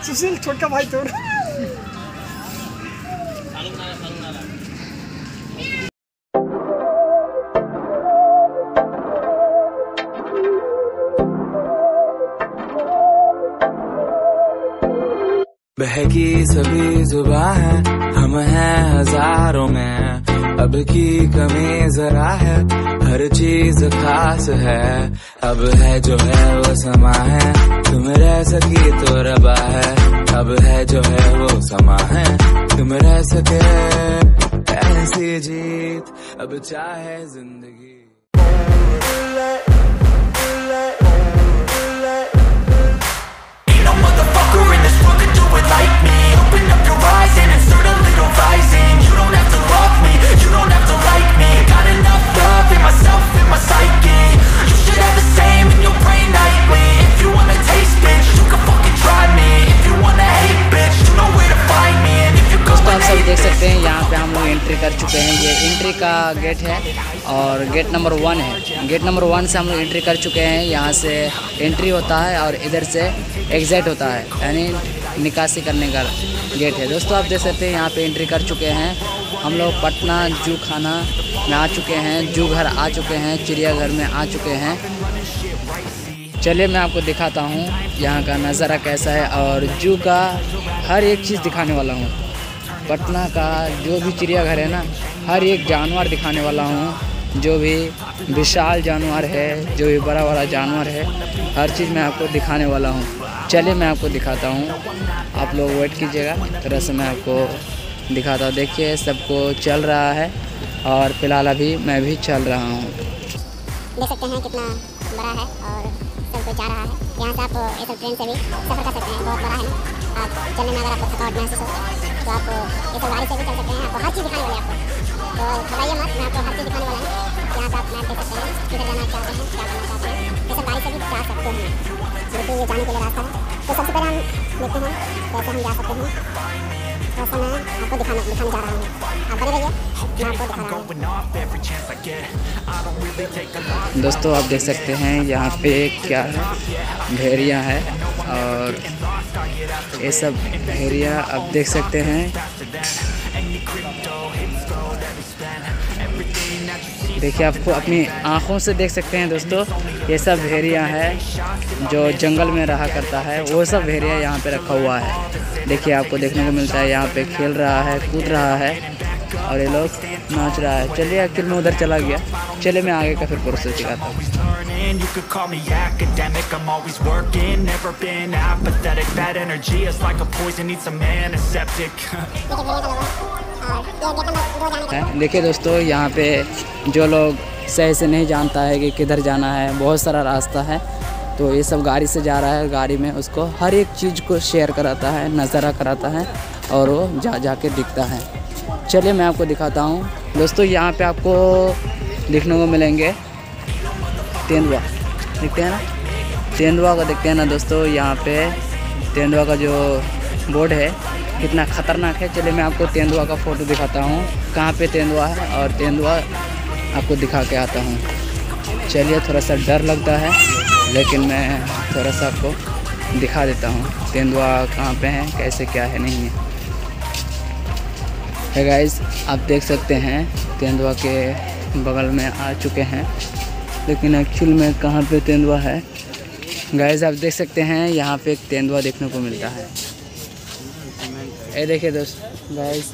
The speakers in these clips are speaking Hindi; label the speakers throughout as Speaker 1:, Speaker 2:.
Speaker 1: सुशील छोटका भाई तोड़।
Speaker 2: बहकी सभी जुबां है, हम हैं हजारों में, अब की कमी जरा है, हर चीज खास है, अब है जो है वो समा है, तुम रह सकी तो रबा है, अब है जो है वो समा है, तुम रह सके ऐसी जीत, अब चाहे जिंदगी। Like me, open up your eyes and insert a little rising. You don't have to love me, you don't have to like me. Got enough love in myself, in my psyche. You should have the same in your brain nightly. If you wanna taste, bitch, you can fucking try me. If you wanna hate, bitch, you know where to find me. And if you go
Speaker 3: दोस्तों आप सब देख सकते हैं यहाँ पे हम लोग एंट्री कर चुके हैं। ये एंट्री का गेट है और गेट नंबर 1 है। गेट नंबर 1 से हम लोग एंट्री कर चुके हैं। यहाँ से एंट्री होता है और इधर से एग्जिट होता है, यानी निकासी करने का गेट है। दोस्तों आप देख सकते हैं यहाँ पे एंट्री कर चुके हैं। हम लोग पटना जू खाना में आ चुके हैं, जू घर आ चुके हैं, चिड़ियाघर में आ चुके हैं। चलिए मैं आपको दिखाता हूँ यहाँ का नज़ारा कैसा है और जू का हर एक चीज़ दिखाने वाला हूँ। पटना का जो भी चिड़ियाघर है ना, हर एक जानवर दिखाने वाला हूँ। जो भी विशाल जानवर है, जो भी बड़ा बड़ा जानवर है, हर चीज़ मैं आपको दिखाने वाला हूँ। चलिए मैं आपको दिखाता हूँ, आप लोग वेट कीजिएगा, तरह से मैं आपको दिखाता हूँ। देखिए सबको चल रहा है और फिलहाल अभी मैं भी चल रहा हूँ।
Speaker 4: देख सकते हैं कितना बड़ा है और सब कोई जा रहा है। यहाँ से आप इस ट्रेन से भी सफ़र कर सकते हैं, बहुत बड़ा है ना। आप चलने में अगर आपको थकावट महसूस हो तो आप इस गाड़ी से भी चल सकते हैं। आपको हर चीज़ दिखाने वाले हैं आपको, तो घबराइए मत, मैं आपको हर चीज़ दिखाने वाला हूँ। यहाँ से आप मैप देख सकते हैं, किधर जाना चाहते हैं, क्या करना चाहते हैं। ये सब गाड़ी से भी जा सकते हैं, लेकिन ये जाने के लिए रास्ता है। तो सबसे पहले हम देखते हैं कैसे हम जा सकते हैं। वैसे मैं आपको दिखाने जा रहा हूँ, आप बने रहिए, मैं आपको दिखा रहा हूँ।
Speaker 3: दोस्तों आप देख सकते हैं यहाँ पे क्या है, भेड़िया है और ये सब भेड़िया आप देख सकते हैं। देखिए आपको अपनी आँखों से देख सकते हैं दोस्तों, ये सब भेड़िया है जो जंगल में रहा करता है, वो सब भेड़िया यहाँ पे रखा हुआ है। देखिए आपको देखने को मिलता है, यहाँ पे खेल रहा है, कूद रहा है और ये लोग नाच रहा है। चलिए आखिर में उधर चला गया, चलिए मैं आगे का फिर प्रोसेस दिखाता हूँ।
Speaker 2: You could call me academic, I'm always working, never been apathetic. Bad energy is like a poison, needs some antiseptic.
Speaker 3: देखिए दोस्तों यहाँ पे जो लोग सही से नहीं जानता है कि किधर जाना है, बहुत सारा रास्ता है, तो ये सब गाड़ी से जा रहा है। गाड़ी में उसको हर एक चीज़ को शेयर कराता है, नज़ारा कराता है और वो जा के दिखता है। चलिए मैं आपको दिखाता हूँ दोस्तों। यहाँ पे आपको देखने को मिलेंगे तेंदुआ, देखते हैं ना, तेंदुआ को देखते हैं ना दोस्तों। यहाँ पे तेंदुआ का जो बोर्ड है कितना ख़तरनाक है। चलिए मैं आपको तेंदुआ का फ़ोटो दिखाता हूँ, कहाँ पे तेंदुआ है और तेंदुआ आपको दिखा के आता हूँ। चलिए थोड़ा सा डर लगता है लेकिन मैं थोड़ा सा आपको दिखा देता हूँ तेंदुआ कहाँ पे है, कैसे क्या है नहीं है। गाइस आप देख सकते हैं तेंदुआ के बगल में आ चुके हैं, लेकिन एक्चुअल में कहाँ पे तेंदुआ है। गाइस आप देख सकते हैं यहाँ पे एक तेंदुआ देखने को मिलता है। ये देखिए दोस्त गाइस,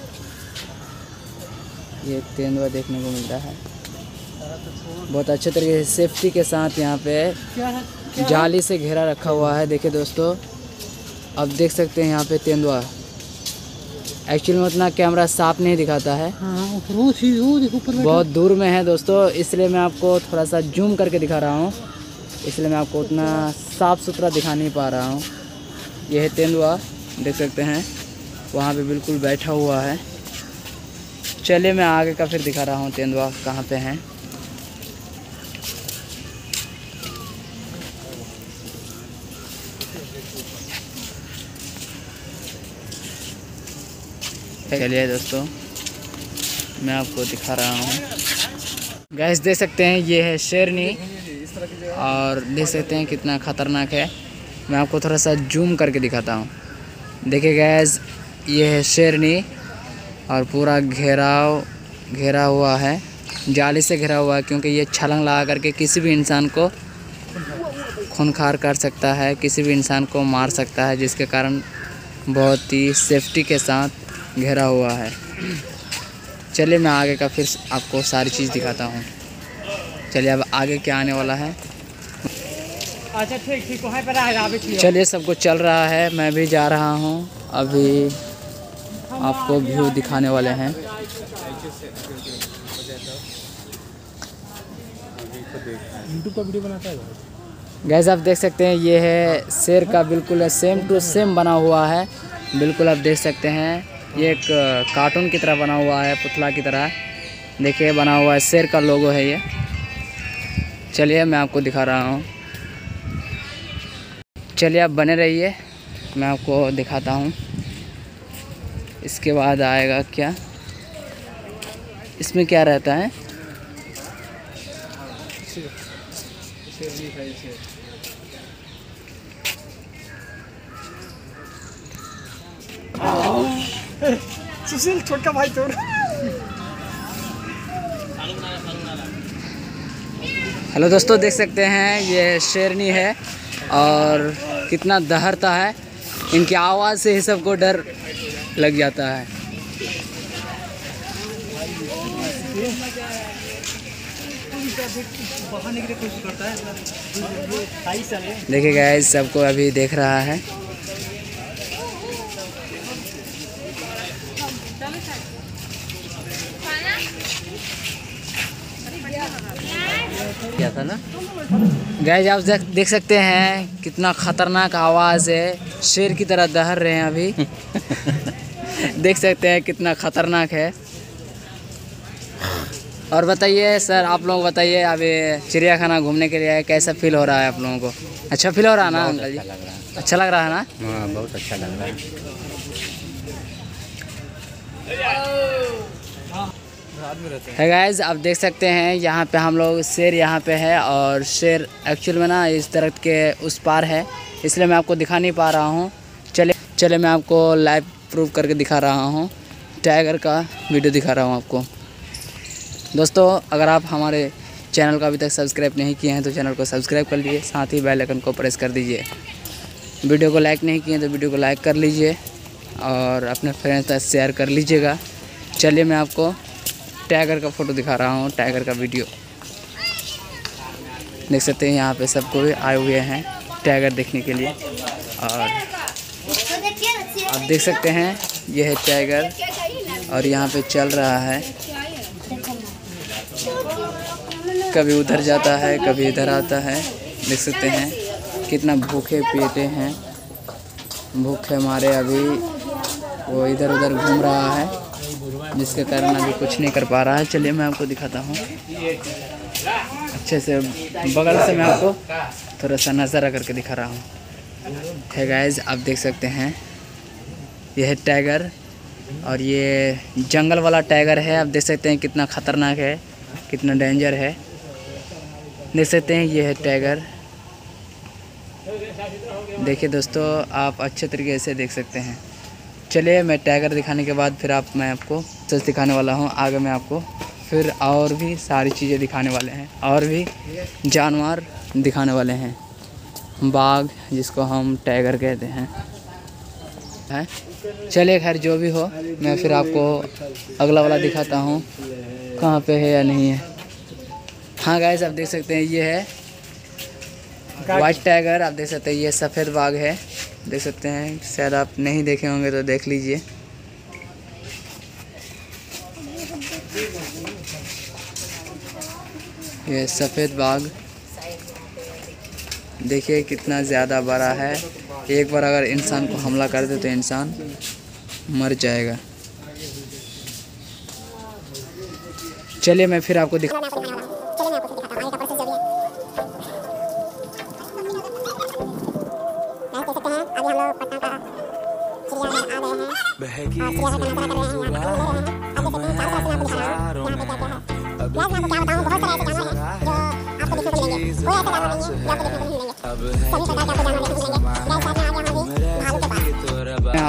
Speaker 3: ये तेंदुआ देखने को मिलता है। बहुत अच्छे तरीके से सेफ्टी के साथ यहाँ पे जाली से घेरा रखा हुआ है। देखिए दोस्तों आप देख सकते हैं यहाँ पे तेंदुआ, एक्चुअली में उतना कैमरा साफ नहीं दिखाता है, बहुत दूर में है दोस्तों, इसलिए मैं आपको थोड़ा सा जूम करके दिखा रहा हूँ, इसलिए मैं आपको उतना साफ़ सुथरा दिखा नहीं पा रहा हूँ। यह है तेंदुआ, देख सकते हैं वहाँ पे बिल्कुल बैठा हुआ है। चलिए मैं आगे का फिर दिखा रहा हूँ तेंदुआ कहाँ पे हैं। चलिए दोस्तों मैं आपको दिखा रहा हूँ। गैस देख सकते हैं ये है शेरनी और देख सकते हैं कितना ख़तरनाक है। मैं आपको थोड़ा सा जूम करके दिखाता हूँ। देखिए गैस, ये है शेरनी और पूरा घेरा हुआ है, जाली से घेरा हुआ है, क्योंकि ये छलांग लगा करके किसी भी इंसान को खूनखार कर सकता है, किसी भी इंसान को मार सकता है, जिसके कारण बहुत ही सेफ्टी के साथ घेरा हुआ है। चलिए मैं आगे का फिर आपको सारी चीज़ दिखाता हूँ। चलिए अब आगे क्या आने वाला है।
Speaker 1: अच्छा ठीक वहाँ पर आ।
Speaker 3: चलिए सब कुछ चल रहा है, मैं भी जा रहा हूँ, अभी आपको व्यू दिखाने वाले हैं।
Speaker 1: यूट्यूब का वीडियो बनाता है
Speaker 3: गैस, आप देख सकते हैं ये है शेर का बिल्कुल सेम टू सेम बना हुआ है, बिल्कुल आप देख सकते हैं। ये एक कार्टून की तरह बना हुआ है, पुतला की तरह देखिए बना हुआ है, शेर का लोगो है ये। चलिए मैं आपको दिखा रहा हूँ, चलिए आप बने रहिए, मैं आपको दिखाता हूँ। इसके बाद आएगा क्या, इसमें क्या रहता है।
Speaker 1: सुशील छोटका भाई तो
Speaker 3: हेलो दोस्तों, देख सकते हैं ये शेरनी है और कितना दहड़ता है, इनकी आवाज़ से ही सबको डर लग जाता है। देखिए गाइस, सबको अभी देख रहा है। क्या था ना गाइस, आप देख सकते हैं कितना खतरनाक आवाज़ है, शेर की तरह दहर रहे हैं अभी। देख सकते हैं कितना खतरनाक है। और बताइए सर, आप लोग बताइए, अभी चिड़ियाखाना घूमने के लिए कैसा फील हो रहा है आप लोगों को? अच्छा फील हो रहा है ना अंकल जी? अच्छा लग रहा है ना?
Speaker 5: हाँ, बहुत अच्छा लग रहा है।
Speaker 3: है गाइस, आप देख सकते हैं यहाँ पे हम लोग शेर यहाँ पे है, और शेर एक्चुअल में ना इस दरख्त के उस पार है, इसलिए मैं आपको दिखा नहीं पा रहा हूँ। चले मैं आपको लाइव प्रूव करके दिखा रहा हूँ, टाइगर का वीडियो दिखा रहा हूँ आपको। दोस्तों, अगर आप हमारे चैनल को अभी तक सब्सक्राइब नहीं किए हैं तो चैनल को सब्सक्राइब कर लीजिए, साथ ही बेल आइकन को प्रेस कर दीजिए। वीडियो को लाइक नहीं किए तो वीडियो को लाइक कर लीजिए और अपने फ्रेंड्स तक शेयर कर लीजिएगा। चलिए मैं आपको टाइगर का फ़ोटो दिखा रहा हूँ, टाइगर का वीडियो। देख सकते हैं यहाँ पे सबको भी आए हुए हैं टाइगर देखने के लिए, और आप देख सकते हैं यह है टाइगर और यहाँ पे चल रहा है, कभी उधर जाता है कभी इधर आता है। देख सकते हैं कितना भूखे पेटे हैं, भूखे मारे अभी वो इधर उधर घूम रहा है, जिसके कारण अभी कुछ नहीं कर पा रहा है। चलिए मैं आपको दिखाता हूँ अच्छे से, बगल से मैं आपको थोड़ा सा नज़ारा करके दिखा रहा हूँ। है गाइस, आप देख सकते हैं यह है टाइगर, और ये जंगल वाला टाइगर है। आप देख सकते हैं कितना ख़तरनाक है, कितना डेंजर है। देख सकते हैं ये है टाइगर। देखिए दोस्तों, आप अच्छे तरीके से देख सकते हैं। चलिए मैं टाइगर दिखाने के बाद फिर मैं आपको सच दिखाने वाला हूँ। आगे मैं आपको फिर और भी सारी चीज़ें दिखाने वाले हैं, और भी जानवर दिखाने वाले हैं। बाघ, जिसको हम टाइगर कहते हैं। चलिए खैर जो भी हो, मैं फिर आपको अगला वाला दिखाता हूँ कहाँ पे है या नहीं है। हाँ गाइस, आप देख सकते हैं ये है वाइट टाइगर। आप देख सकते हैं ये सफ़ेद बाघ है, देख सकते हैं। शायद आप नहीं देखे होंगे तो देख लीजिए। ये सफ़ेद बाघ देखिए कितना ज़्यादा बड़ा है। एक बार अगर इंसान को हमला कर दे तो इंसान मर जाएगा। चलिए मैं फिर आपको दिखा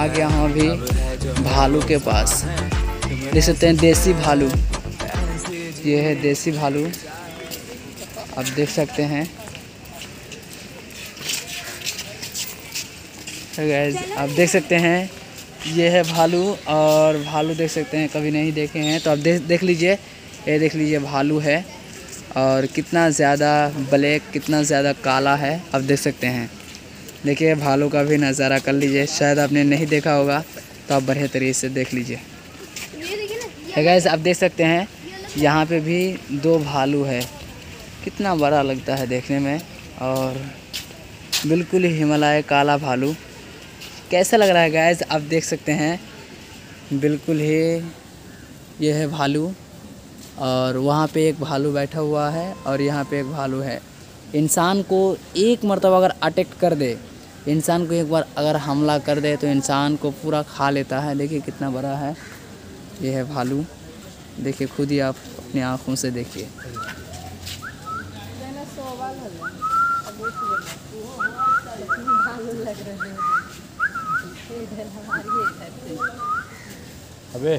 Speaker 3: आ गया हूँ अभी भालू के पास। देख सकते हैं देसी भालू, ये है देसी भालू, आप देख सकते हैं। गाइस आप देख सकते हैं ये है भालू, और भालू देख सकते हैं कभी नहीं देखे हैं तो आप देख लीजिए, ये देख लीजिए भालू है, और कितना ज़्यादा ब्लैक, कितना ज़्यादा काला है आप देख सकते हैं। देखिए भालू का भी नज़ारा कर लीजिए, शायद आपने नहीं देखा होगा तो आप बढ़िया तरीके से देख लीजिए। गाइस आप देख सकते हैं यहाँ पे भी 2 भालू है, कितना बड़ा लगता है देखने में, और बिल्कुल ही हिमालय काला भालू। कैसा लग रहा है गाइस आप देख सकते हैं, बिल्कुल ही ये है भालू, और वहाँ पे एक भालू बैठा हुआ है और यहाँ पे एक भालू है। इंसान को एक मर्तबा अगर अटैक कर दे, इंसान को एक बार अगर हमला कर दे तो इंसान को पूरा खा लेता है। देखिए कितना बड़ा है, ये है भालू, देखिए खुद ही आप अपनी आँखों से देखिए।
Speaker 5: अबे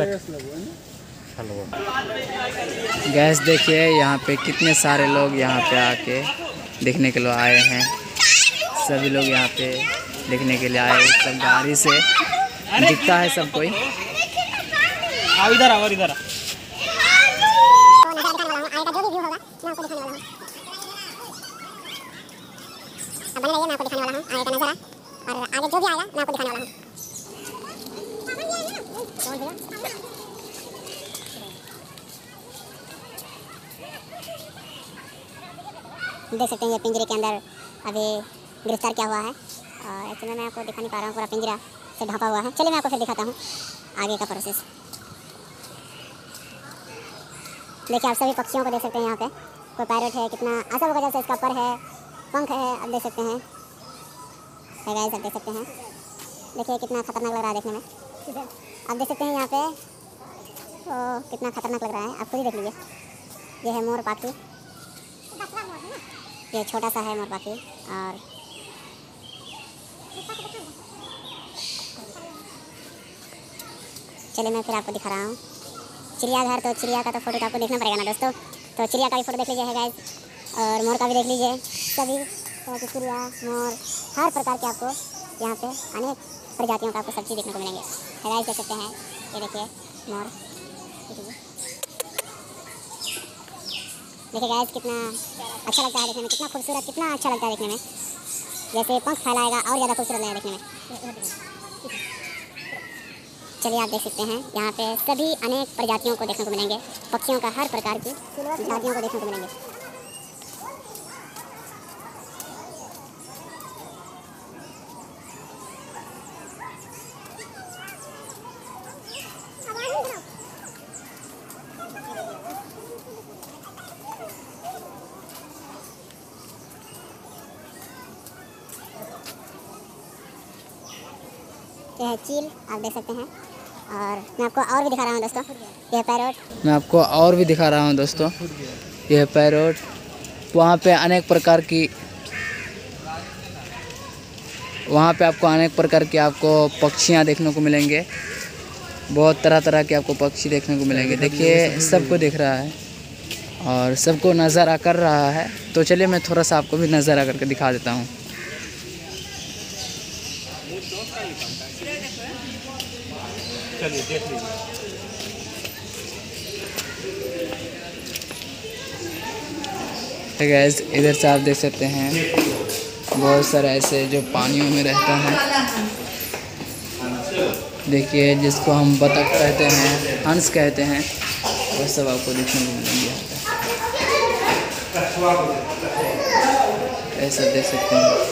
Speaker 3: गैस देखिए यहाँ पे कितने सारे लोग यहाँ पे आके देखने के लिए आए हैं। सभी लोग यहाँ पे देखने के लिए आए, सब गाड़ी से दिखता है सब कोई।
Speaker 1: इधर आओ, इधर आओ।
Speaker 4: बने रहिए, मैं आपको दिखाने वाला हूँ आगे का नज़ारा, और आगे जो भी आएगा मैं आपको दिखाने वाला हूँ। देख सकते हैं ये पिंजरे के अंदर अभी गिरफ्तार किया हुआ है, और एक्चुअली मैं आपको दिखा नहीं पा रहा हूँ, पूरा पिंजरा से ढका हुआ है। चलिए मैं आपको फिर दिखाता हूँ आगे का प्रोसेस। देखिए आप सभी पक्षियों को देख सकते हैं, यहाँ पे कोई पैरट है, कितना असल वजह से इसका पर है, पंख है, आप देख सकते हैं। गाइस आप देख सकते हैं, देखिए कितना खतरनाक लग रहा है देखने में, आप देख सकते हैं यहाँ पे कितना खतरनाक लग रहा है, आप खुद ही देख लीजिए। ये है मोर पाखी, ये छोटा सा है मोर पाखी, और चलिए मैं फिर आपको दिखा रहा हूँ चिड़ियाघर। तो चिड़िया का तो फोटो तो आपको देखना पड़ेगा ना दोस्तों, तो चिड़िया का भी फोटो देख लीजिए है गाइस, और मोर का भी देख लीजिए। सभी तरह की चिड़िया, मोर, हर प्रकार के आपको यहाँ पे अनेक प्रजातियों का आपको सब चीज़ देखने को मिलेंगे है गाइस। देख सकते हैं, ये देखिए मोर, देखिए गाइस कितना अच्छा लगता है देखने में, कितना खूबसूरत, कितना अच्छा लगता है देखने में। जैसे पंख फैलाएगा और ज़्यादा खूबसूरत लगेगा देखने में। चलिए आप देख सकते हैं यहाँ पे सभी अनेक प्रजातियों को देखने को मिलेंगे, पक्षियों का हर प्रकार की जातियों को देखने को मिलेंगे। यह है चील, आप देख सकते हैं, और मैं आपको और भी दिखा रहा हूँ दोस्तों, यह पैरोट।
Speaker 3: मैं आपको और भी दिखा रहा हूँ दोस्तों, यह पैरोट। वहाँ पे अनेक प्रकार की, वहाँ पे आपको अनेक प्रकार के आपको पक्षियाँ देखने को मिलेंगे, बहुत तरह तरह के आपको पक्षी देखने को मिलेंगे। देखिए सबको दिख रहा है और सबको नज़ारा कर रहा है, तो चलिए मैं थोड़ा सा आपको भी नज़ारा करके दिखा देता हूँ।
Speaker 1: चलिए देख लीजिए।
Speaker 3: गाइस इधर से आप देख सकते हैं बहुत सारे ऐसे जो पानियों में रहता है। देखिए जिसको हम बतख कहते हैं, हंस कहते हैं, वो सब आपको देखने को मिलेंगे। ऐसा देख सकते हैं।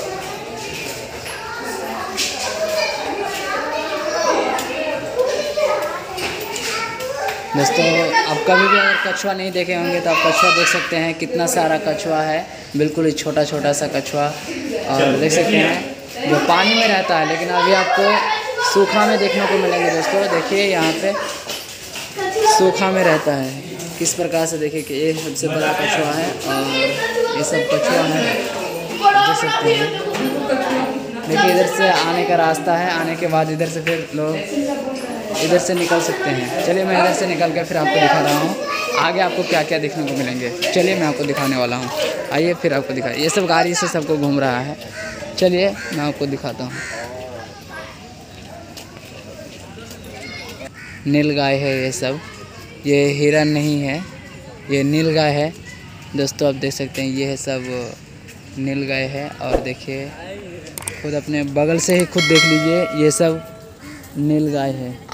Speaker 3: दोस्तों आप कभी भी अगर कछुआ नहीं देखे होंगे तो आप कछुआ देख सकते हैं, कितना सारा कछुआ है, बिल्कुल ही छोटा छोटा सा कछुआ। और देख सकते हैं जो पानी में रहता है, लेकिन अभी आपको सूखा में देखने को मिलेंगे दोस्तों। देखिए यहाँ पे सूखा में रहता है किस प्रकार से। देखिए कि ये सबसे बड़ा कछुआ है और ये सब कछुआ है, देख सकते हैं। देखिए इधर से आने का रास्ता है, आने के बाद इधर से फिर लोग इधर से निकल सकते हैं। चलिए मैं इधर से निकल कर फिर आपको दिखा रहा हूँ आगे आपको क्या क्या देखने को मिलेंगे। चलिए मैं आपको दिखाने वाला हूँ, आइए फिर आपको दिखा। ये सब गाड़ी से सबको घूम रहा है, चलिए मैं आपको दिखाता हूँ। नीलगाय है ये सब, ये हिरन नहीं है, ये नीलगाय है दोस्तों। आप देख सकते हैं ये है सब नीलगाय है। और देखिए खुद अपने बगल से ही खुद देख लीजिए, ये सब नीलगाय है।